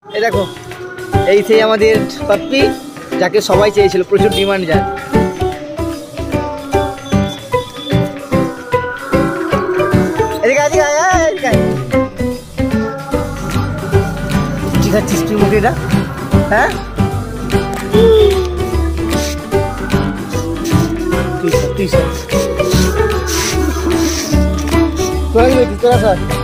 এই দেখো, এই সেই আমাদের পাপ্পি, যাকে সবাই চেয়েছিল, প্রচুর ডিমান্ড যায়। কি খাচ্ছিস তুই মুখে এটা? হ্যাঁ, তুই তোরা সর।